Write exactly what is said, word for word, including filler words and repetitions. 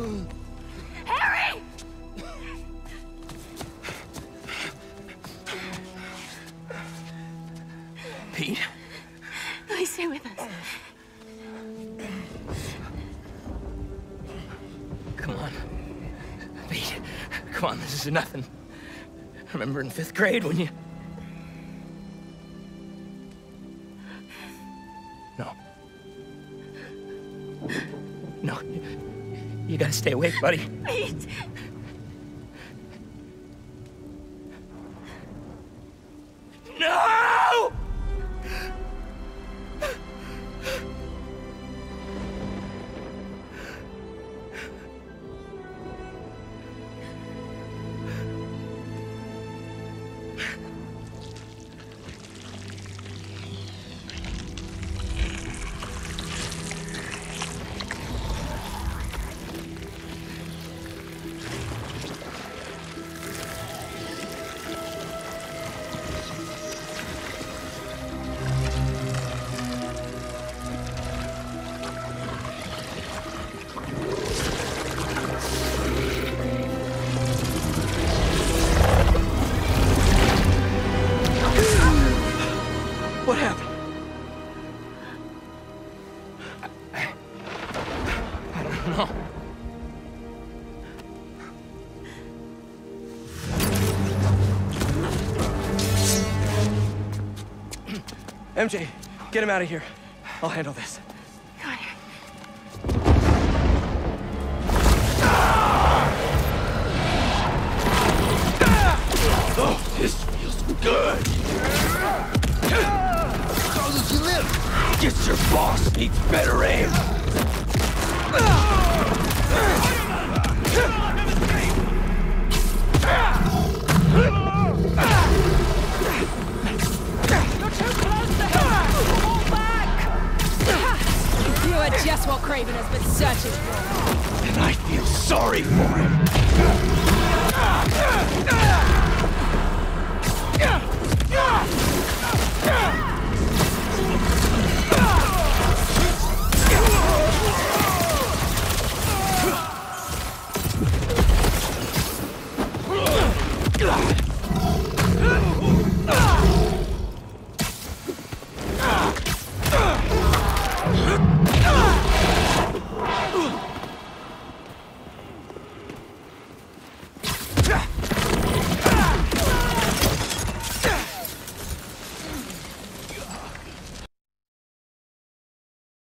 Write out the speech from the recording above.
Harry! Pete? Please stay with us. Come on. Pete, come on, this is nothing. Remember in fifth grade when you... No. No. You, you gotta stay awake, buddy. Pete! No! What happened? I, I don't know. M J, get him out of here. I'll handle this. Come on. Oh, this feels good. As long as you live. Get your boss needs better aim. You are just what Craven has been searching for. And I feel sorry for him.